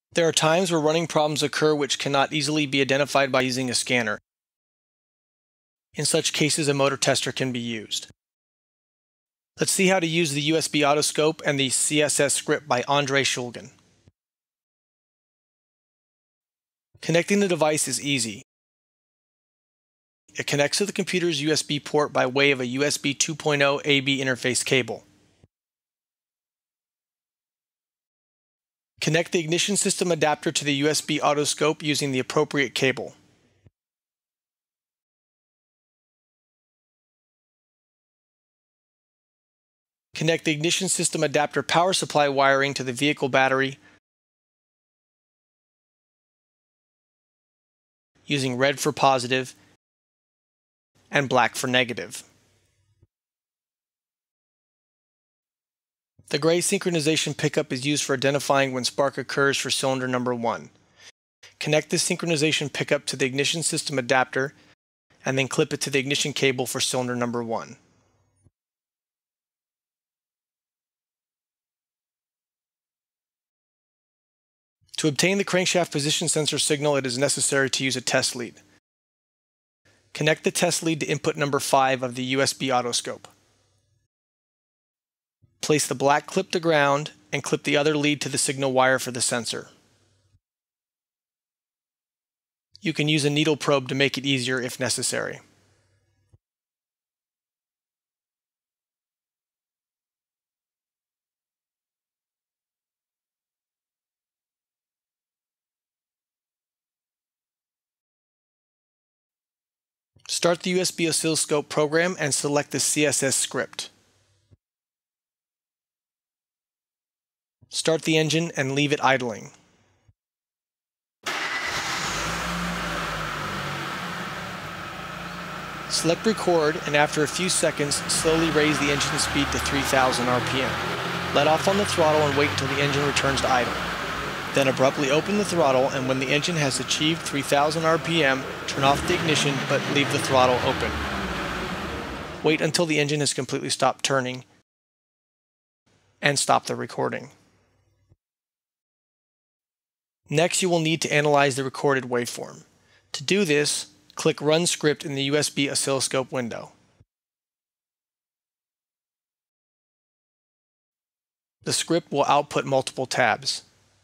There are times where running problems occur which cannot easily be identified by using a scanner. In such cases, a motor tester can be used. Let's see how to use the USB Autoscope and the CSS script by Andrey Shulgin. Connecting the device is easy. It connects to the computer's USB port by way of a USB 2.0 AB interface cable. Connect the ignition system adapter to the USB Autoscope using the appropriate cable. Connect the ignition system adapter power supply wiring to the vehicle battery using red for positive and black for negative. The gray synchronization pickup is used for identifying when spark occurs for cylinder number 1. Connect the synchronization pickup to the ignition system adapter and then clip it to the ignition cable for cylinder number 1. To obtain the crankshaft position sensor signal, it is necessary to use a test lead. Connect the test lead to input number 5 of the USB Autoscope. Place the black clip to ground and clip the other lead to the signal wire for the sensor. You can use a needle probe to make it easier if necessary. Start the USB oscilloscope program and select the CSS script. Start the engine and leave it idling. Select record and after a few seconds, slowly raise the engine speed to 3000 RPM. Let off on the throttle and wait until the engine returns to idle. Then abruptly open the throttle and when the engine has achieved 3000 RPM, turn off the ignition but leave the throttle open. Wait until the engine has completely stopped turning and stop the recording. Next, you will need to analyze the recorded waveform. To do this, click Run Script in the USB oscilloscope window. The script will output multiple tabs.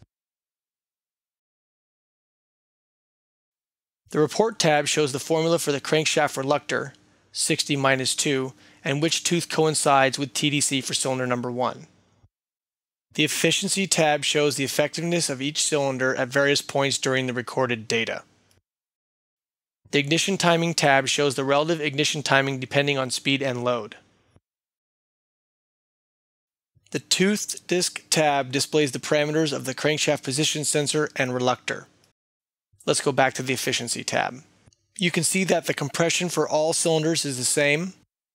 The Report tab shows the formula for the crankshaft reluctor, 60-2, and which tooth coincides with TDC for cylinder number 1. The Efficiency tab shows the effectiveness of each cylinder at various points during the recorded data. The Ignition Timing tab shows the relative ignition timing depending on speed and load. The Toothed Disc tab displays the parameters of the crankshaft position sensor and reluctor. Let's go back to the Efficiency tab. You can see that the compression for all cylinders is the same,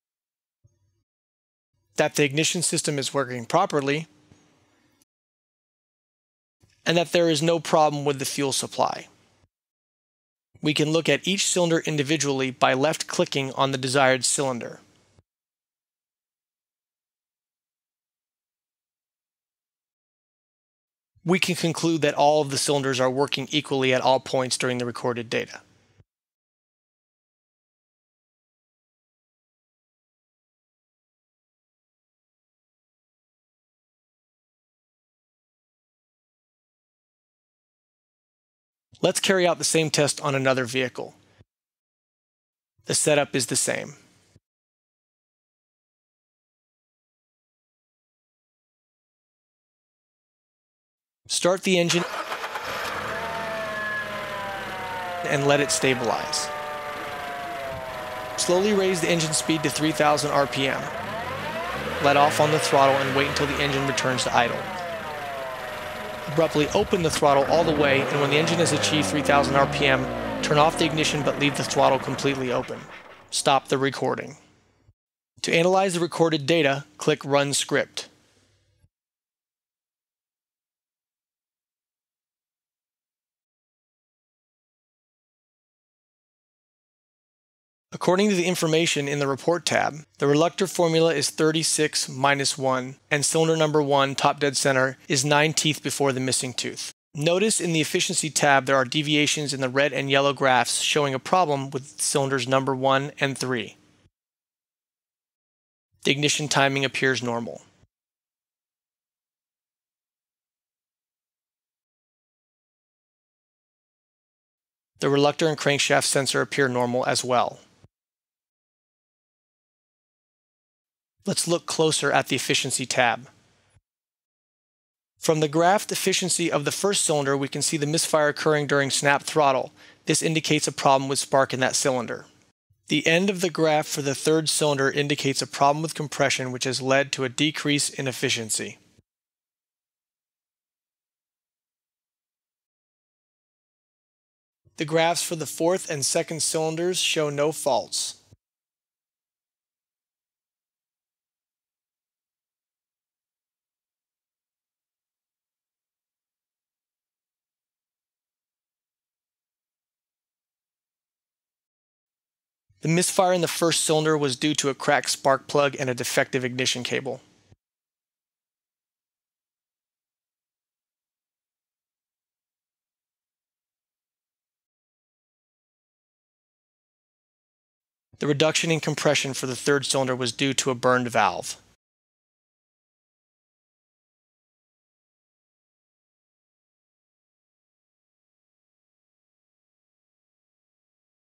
that the ignition system is working properly, and that there is no problem with the fuel supply. We can look at each cylinder individually by left-clicking on the desired cylinder. We can conclude that all of the cylinders are working equally at all points during the recorded data. Let's carry out the same test on another vehicle. The setup is the same. Start the engine and let it stabilize. Slowly raise the engine speed to 3000 RPM. Let off on the throttle and wait until the engine returns to idle. Abruptly open the throttle all the way, and when the engine has achieved 3000 RPM, turn off the ignition but leave the throttle completely open. Stop the recording. To analyze the recorded data, click Run Script. According to the information in the Report tab, the reluctor formula is 36-1, and cylinder number 1, top dead center, is 9 teeth before the missing tooth. Notice in the Efficiency tab there are deviations in the red and yellow graphs showing a problem with cylinders number 1 and 3. The ignition timing appears normal. The reluctor and crankshaft sensor appear normal as well. Let's look closer at the Efficiency tab. From the graphed efficiency of the first cylinder, we can see the misfire occurring during snap throttle. This indicates a problem with spark in that cylinder. The end of the graph for the third cylinder indicates a problem with compression, which has led to a decrease in efficiency. The graphs for the fourth and second cylinders show no faults. The misfire in the first cylinder was due to a cracked spark plug and a defective ignition cable. The reduction in compression for the third cylinder was due to a burned valve.